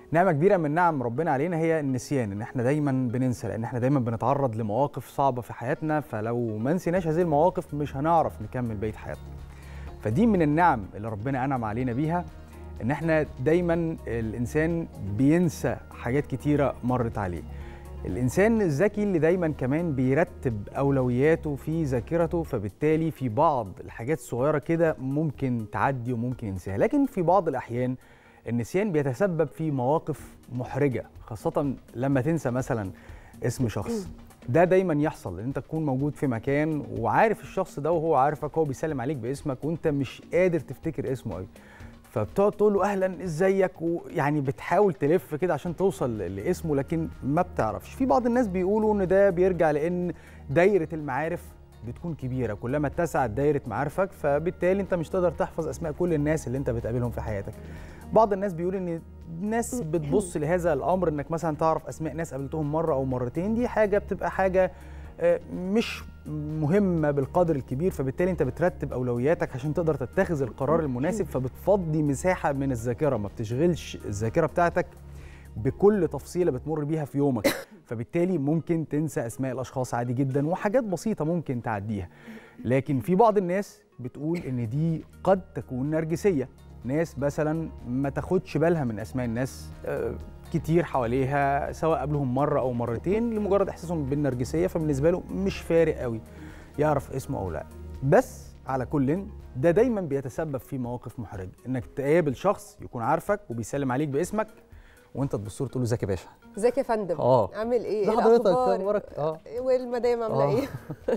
نعمة كبيرة من نعم ربنا علينا هي النسيان، ان احنا دايما بننسى، لان احنا دايما بنتعرض لمواقف صعبة في حياتنا، فلو ما نسيناش هذه المواقف مش هنعرف نكمل بقية حياتنا. فدي من النعم اللي ربنا أنعم علينا بيها، ان احنا دايما الانسان بينسى حاجات كتيرة مرت عليه. الانسان الذكي اللي دايما كمان بيرتب اولوياته في ذاكرته، فبالتالي في بعض الحاجات الصغيرة كده ممكن تعدي وممكن ينساها، لكن في بعض الاحيان النسيان بيتسبب في مواقف محرجة، خاصة لما تنسى مثلا اسم شخص. ده دايما يحصل، ان انت تكون موجود في مكان وعارف الشخص ده وهو عارفك، هو بيسلم عليك باسمك وانت مش قادر تفتكر اسمه قوي، فبتقعد تقول له اهلا ازيك، ويعني بتحاول تلف كده عشان توصل لاسمه لكن ما بتعرفش. في بعض الناس بيقولوا ان ده بيرجع لان دايرة المعارف بتكون كبيرة، كلما اتسعت دايرة معارفك فبالتالي انت مش تقدر تحفظ اسماء كل الناس اللي انت بتقابلهم في حياتك. بعض الناس بيقول ان الناس بتبص لهذا الامر، انك مثلا تعرف اسماء ناس قابلتهم مره او مرتين، دي حاجه بتبقى حاجه مش مهمه بالقدر الكبير، فبالتالي انت بترتب اولوياتك عشان تقدر تتخذ القرار المناسب، فبتفضي مساحه من الذاكره، ما بتشغلش الذاكره بتاعتك بكل تفصيله بتمر بيها في يومك، فبالتالي ممكن تنسى اسماء الاشخاص عادي جدا، وحاجات بسيطه ممكن تعديها. لكن في بعض الناس بتقول ان دي قد تكون نرجسيه، ناس مثلا ما تاخدش بالها من اسماء الناس كتير حواليها، سواء قابلهم مره او مرتين، لمجرد احساسهم بالنرجسيه، فبالنسبه له مش فارق قوي يعرف اسمه او لا. بس على كل ده دايما بيتسبب في مواقف محرجه، انك تقابل شخص يكون عارفك وبيسلم عليك باسمك وانت تبص له تقول له ازيك يا باشا. ازيك يا فندم، عامل ايه؟ ايه حضرتك؟ اخبارك؟ والمدام عامله ايه؟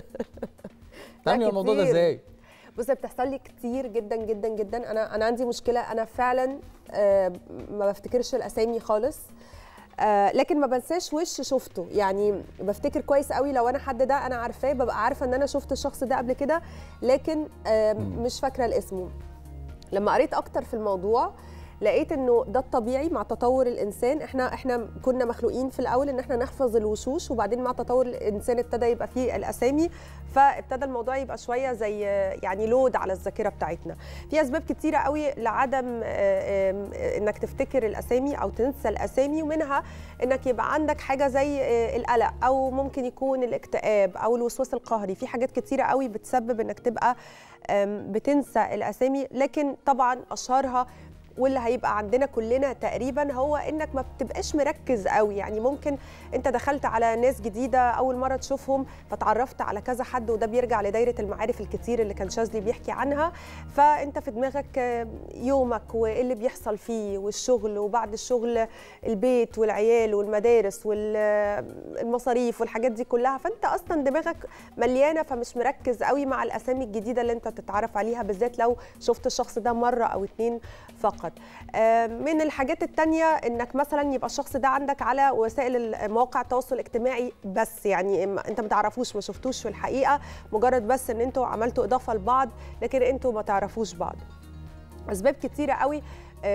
تعمل الموضوع ده ازاي؟ بص، بتحصل لي كتير جدا جدا جدا. انا عندي مشكله، انا فعلا ما بفتكرش الاسامي خالص، لكن ما بنساش وش شفته، يعني بفتكر كويس قوي لو انا حد ده انا عارفاه، ببقى عارفه ان انا شفت الشخص ده قبل كده، لكن مش فاكره الاسم. لما قريت اكتر في الموضوع لقيت انه ده الطبيعي مع تطور الانسان. احنا كنا مخلوقين في الاول ان احنا نحفظ الوشوش، وبعدين مع تطور الانسان ابتدى يبقى فيه الاسامي، فابتدى الموضوع يبقى شويه زي يعني لود على الذاكره بتاعتنا. في اسباب كتيره قوي لعدم انك تفتكر الاسامي او تنسى الاسامي، ومنها انك يبقى عندك حاجه زي القلق، او ممكن يكون الاكتئاب او الوسواس القهري. في حاجات كتيره قوي بتسبب انك تبقى بتنسى الاسامي، لكن طبعا اشهرها واللي هيبقى عندنا كلنا تقريبا هو انك ما بتبقاش مركز قوي. يعني ممكن انت دخلت على ناس جديده اول مره تشوفهم، فتعرفت على كذا حد، وده بيرجع لدايره المعارف الكتير اللي كان شاذلي بيحكي عنها، فانت في دماغك يومك وايه اللي بيحصل فيه، والشغل، وبعد الشغل البيت والعيال والمدارس والمصاريف والحاجات دي كلها، فانت اصلا دماغك مليانه، فمش مركز قوي مع الاسامي الجديده اللي انت تتعرف عليها، بالذات لو شفت الشخص ده مره او اتنين فقط. من الحاجات التانية انك مثلا يبقى الشخص ده عندك على وسائل مواقع التواصل الاجتماعي بس، يعني انت ما تعرفوش، ما شفتوش في الحقيقة، مجرد بس ان انتوا عملتوا اضافة لبعض لكن انتوا ما تعرفوش بعض. اسباب كتيرة قوي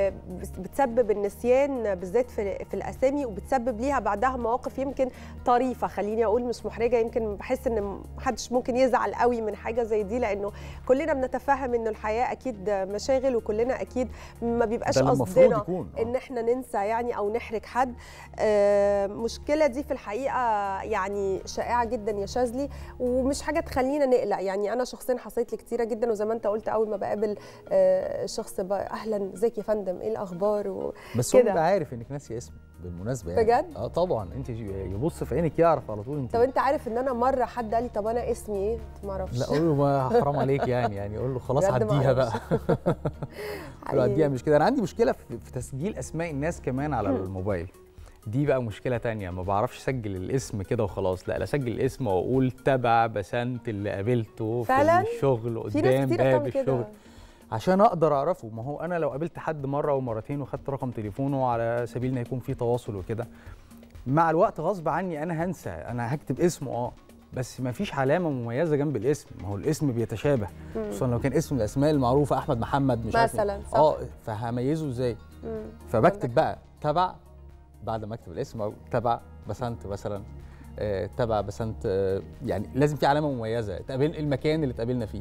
بتسبب النسيان بالذات في الاسامي، وبتسبب ليها بعدها مواقف يمكن طريفه، خليني اقول مش محرجه. يمكن بحس ان محدش ممكن يزعل قوي من حاجه زي دي، لانه كلنا بنتفهم انه الحياه اكيد مشاغل، وكلنا اكيد ما بيبقاش قصدنا ان احنا ننسى يعني او نحرج حد. المشكله دي في الحقيقه يعني شائعه جدا يا شاذلي، ومش حاجه تخلينا نقلق. يعني انا شخصيا حصلت لي كتيره جدا، وزي ما انت قلت اول ما بقابل شخص اهلا ازيك يا فندم، ايه الاخبار بس هو بيبقى عارف انك ناسي اسمه بالمناسبه يعني. بجد؟ طبعا، انت يبص في عينك يعرف على طول انت. طب انت عارف ان انا مره حد قال لي طب انا اسمي ايه؟ ما اعرفش. لا قول له ما حرام عليك يعني قول له خلاص عديها بقى. قول له عديها، مش كده. انا عندي مشكله في تسجيل اسماء الناس كمان على الموبايل، دي بقى مشكله تانية. ما بعرفش اسجل الاسم كده وخلاص، لا اسجل الاسم واقول تبع بسنت اللي قابلته في الشغل قدام باب الشغل عشان اقدر اعرفه. ما هو انا لو قابلت حد مره او مرتين وخدت رقم تليفونه على سبيل ان يكون في تواصل وكده، مع الوقت غصب عني انا هنسى، انا هكتب اسمه بس ما فيش علامه مميزه جنب الاسم. ما هو الاسم بيتشابه، خصوصا لو كان اسم من الاسماء المعروفه احمد محمد مش مثلا صح. فهميزه ازاي؟ فبكتب بقى تبع بعد ما اكتب الاسم، او تبع بسنت مثلا، تبع بسنت، يعني لازم في علامه مميزه تقابل المكان اللي اتقابلنا فيه.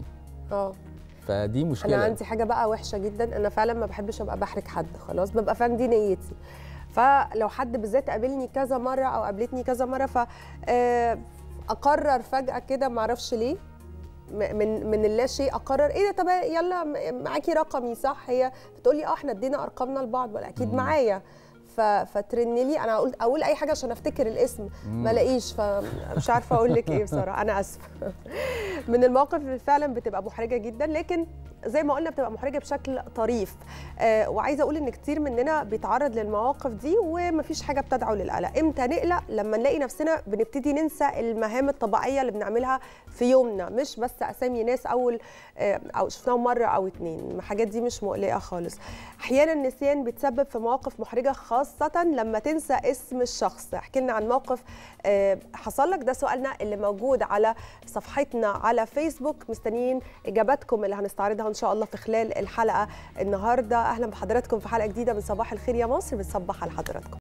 فدي مشكله. انا عندي حاجه بقى وحشه جدا، انا فعلا ما بحبش ابقى بحرج حد، خلاص ببقى فاهم دي نيتي، فلو حد بالذات قابلني كذا مره او قابلتني كذا مره، ف اقرر فجاه كده ما اعرفش ليه من اللا شيء اقرر ايه ده، طب يلا معاكي رقمي صح؟ هي بتقول لي احنا ادينا ارقامنا لبعض، ولا اكيد معايا. فترن لي، انا اقول اي حاجه عشان افتكر الاسم ما الاقيش، فمش عارفه اقول لك ايه بصراحه، انا اسفه. من المواقف اللي فعلا بتبقى محرجه جدا، لكن زي ما قلنا بتبقى محرجه بشكل طريف. وعايزه اقول ان كتير مننا بيتعرض للمواقف دي ومفيش حاجه بتدعو للقلق. امتى نقلق؟ لما نلاقي نفسنا بنبتدي ننسى المهام الطبيعيه اللي بنعملها في يومنا، مش بس اسامي ناس او شفناهم مره او اتنين. الحاجات دي مش مقلقه خالص. احيانا النسيان بيتسبب في مواقف محرجه، خاصه لما تنسى اسم الشخص. احكي لنا عن موقف حصل لك، ده سؤالنا اللي موجود على صفحتنا على فيسبوك. مستنيين اجاباتكم اللي هنستعرضها ان شاء الله في خلال الحلقه النهارده. اهلا بحضراتكم في حلقه جديده من صباح الخير يا مصر، بنصبح على حضراتكم.